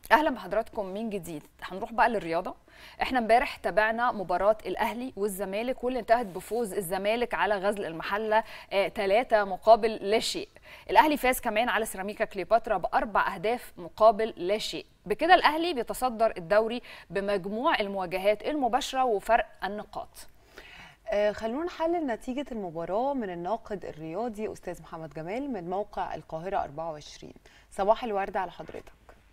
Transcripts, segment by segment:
اهلا بحضراتكم من جديد. هنروح بقى للرياضه. احنا امبارح تابعنا مباراه الاهلي والزمالك واللي انتهت بفوز الزمالك على غزل المحله 3 مقابل لا شيء. الاهلي فاز كمان على سيراميكا كليوباترا ب4 أهداف مقابل لا شيء. بكده الاهلي بيتصدر الدوري بمجموع المواجهات المباشره وفرق النقاط. خلونا نحلل نتيجة المباراة من الناقد الرياضي أستاذ محمد جمال من موقع القاهرة 24. صباح الورد على حضرتك.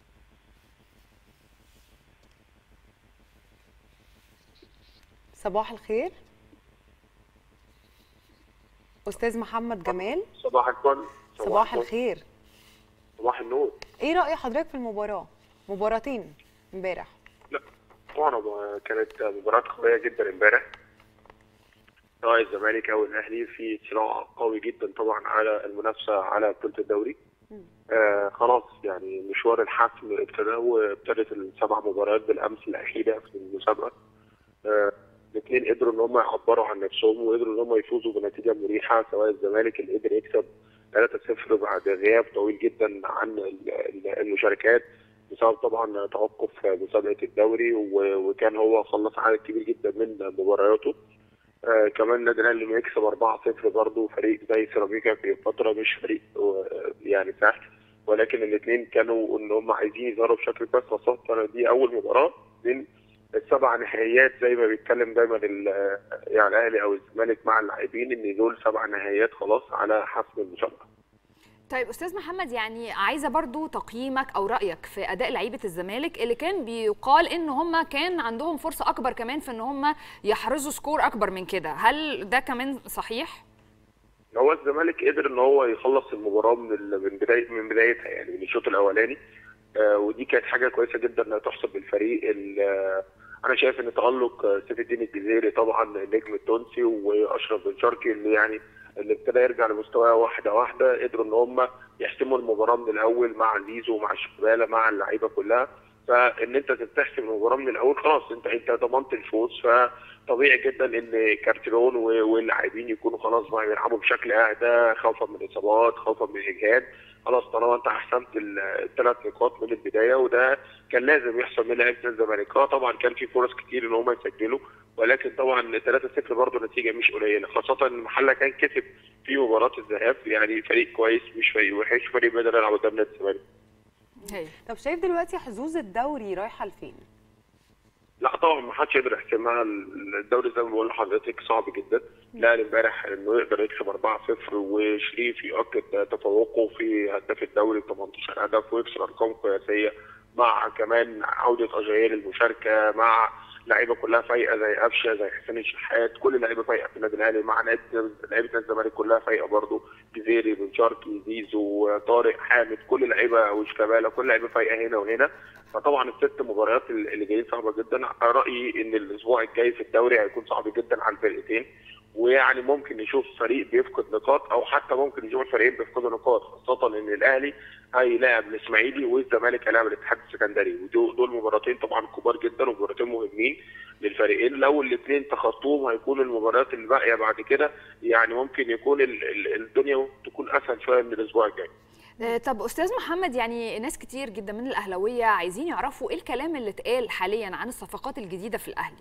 صباح الخير أستاذ محمد جمال. صباح الفل. صباح الخير. صباح النور. إيه رأي حضرتك في المباراة؟ مباراتين امبارح. لا طبعا كانت مباراة قوية جدا امبارح، سواء الزمالك او الاهلي في صراع قوي جدا طبعا على المنافسة على بطولة الدوري. خلاص يعني مشوار الحسم ابتدى، وابتدت السبع مباريات بالامس الاخيرة في المسابقة. الاثنين قدروا ان هم يعبروا عن نفسهم وقدروا ان هم يفوزوا بنتيجة مريحة، سواء الزمالك اللي قدر يكسب 3-0 بعد غياب طويل جدا عن المشاركات بسبب طبعا توقف مسابقه الدوري، وكان هو خلص عدد كبير جدا من مبارياته. كمان النادي الاهلي لما يكسب 4-0 برضه فريق زي سيراميكا في فتره مش فريق يعني سهل، ولكن الاثنين كانوا ان هم عايزين يظهروا بشكل كويس، خاصه دي اول مباراه من السبع نهائيات زي ما بيتكلم دايما يعني الاهلي او الزمالك مع اللاعبين ان دول 7 نهائيات خلاص على حسم المسابقه. طيب استاذ محمد، يعني عايزه برضو تقييمك او رايك في اداء لعيبه الزمالك اللي كان بيقال ان هم كان عندهم فرصه اكبر كمان في ان هم يحرزوا سكور اكبر من كده، هل ده كمان صحيح؟ هو الزمالك قدر ان هو يخلص المباراه من بدايتها، يعني من الشوط الاولاني. ودي كانت حاجه كويسه جدا انها تحسب للفريق. انا شايف ان تالق سيف الدين الجزيري طبعا النجم التونسي واشرف بن شرقي اللي ابتدى يرجع لمستواه واحده واحده، قدروا ان هم يحسموا المباراه من الاول مع زيزو ومع شيكابالا مع اللعيبه كلها. فان انت تحسم المباراه من الاول خلاص انت ضمنت الفوز، فطبيعي جدا ان كارتيرون واللاعبين يكونوا خلاص بقى بيلعبوا بشكل اهدى، خوفا من الاصابات، خوفا من الاجهاد. خلاص طالما انت احسنت ال3 نقاط من البدايه، وده كان لازم يحصل من لعيبه الزمالك. طبعا كان في فرص كتير ان هم يسجلوا، ولكن طبعا 3-0 برضه نتيجه مش قليله، خاصه ان المحله كان كسب في مباراه الذهاب، يعني فريق كويس مش فريق وحش، فريق بيقدر يلعب قدام نادي الزمالك. طب شايف دلوقتي حظوظ الدوري رايحه لفين؟ لا طبعا ما حدش يقدر يحسمها، الدوري زي ما بقول لحضرتك صعب جدا. الاهلي امبارح انه يقدر يكسب 4-0 وشريف يؤكد تفوقه في هداف الدوري 18 هدف ويكسر ارقام قياسيه، مع كمان عوده اجاير للمشاركه، مع لعيبه كلها فايقه زي قفشه زي حسين الشحات، كل اللعيبه فايقه في النادي الاهلي، مع لعيبه الزمالك كلها فايقه برضه، جزيري بن شرقي زيزو طارق حامد، كل لعيبه وشيكابالا، كل لعيبه فايقه هنا وهنا. فطبعا ال6 مباريات اللي جايين صعبه جدا. رايي ان الاسبوع الجاي في الدوري هيكون صعب جدا على الفرقتين، ويعني ممكن نشوف فريق بيفقد نقاط او حتى ممكن نشوف الفريقين بيفقدوا نقاط، خاصه ان الاهلي هيلاعب الاسماعيلي والزمالك هيلاعب الاتحاد السكندري، ودول مباراتين طبعا كبار جدا ومباراتين مهمين للفريقين. لو الاثنين تخطوهم هيكون المباريات اللي باقيه بعد كده يعني ممكن يكون الدنيا تكون اسهل شويه من الاسبوع الجاي. طب استاذ محمد، يعني ناس كتير جدا من الاهلاويه عايزين يعرفوا ايه الكلام اللي اتقال حاليا عن الصفقات الجديده في الاهلي.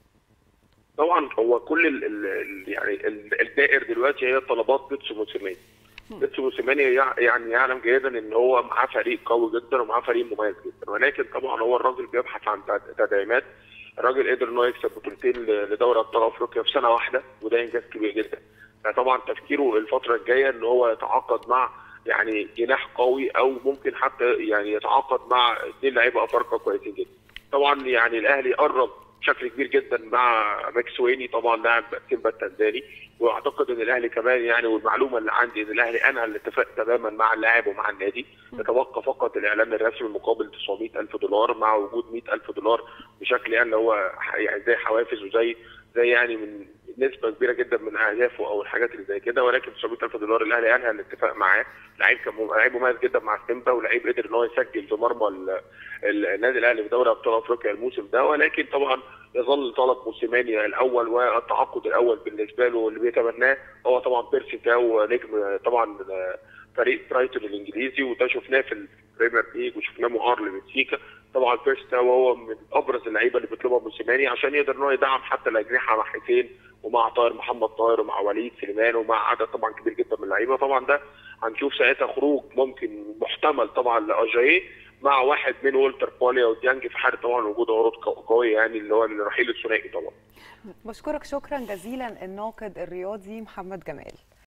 طبعا هو كل يعني الدائر دلوقتي هي طلبات بيتسو موسيماني. بيتسو موسيماني يعني يعلم جيدا ان هو معاه فريق قوي جدا ومعاه فريق مميز جدا، ولكن طبعا هو الراجل بيبحث عن تدعيمات. الراجل قدر ان هو يكسب بطولتين لدوري ابطال افريقيا في سنه واحده، وده انجاز كبير جدا. فطبعا تفكيره الفتره الجايه ان هو يتعاقد مع يعني جناح قوي، او ممكن حتى يعني يتعاقد مع 2 لعيبه افارقه كويسين جدا. طبعا يعني الاهلي قرب بشكل كبير جدا مع ماكسويني طبعا لاعب سيمبا التنزاني، واعتقد ان الاهلي كمان يعني، والمعلومه اللي عندي ان الاهلي انهى الاتفاق تماما مع اللاعب ومع النادي، يتبقى فقط الاعلان الرسمي مقابل $900,000 مع وجود $100,000 بشكل يعني اللي هو يعني زي حوافز وزي يعني من نسبه كبيره جدا من اهدافه او الحاجات اللي زي كده، ولكن $900,000 الاهلي انهى الاتفاق معاه. لعيب كان لعيب مميز جدا مع سيمبا، ولعيب قدر ان هو يسجل في مرمى النادي الاهلي في دوري ابطال افريقيا الموسم ده، ولكن طبعا يظل طلب موسيماني الاول والتعاقد الاول بالنسبه له اللي بيتمناه هو طبعا بيرسي تاو، نجم طبعا فريق برايتون الانجليزي، وده شفناه في البريمير ليج وشفناه مهار لبنفيكا. طبعا بيرستا وهو من ابرز اللعيبه اللي بيطلبها موسيماني عشان يقدر ان هو يدعم حتى الاجنحه مع حسين ومع طاهر محمد طاهر ومع وليد سليمان ومع عدد طبعا كبير جدا من اللعيبه. طبعا ده هنشوف ساعتها خروج ممكن محتمل طبعا لاجاييه مع واحد من والتر بوليا وديانج في حاله طبعا وجود عروض قويه يعني اللي هو الرحيل الثنائي طبعا. بشكرك شكرا جزيلا الناقد الرياضي محمد جمال.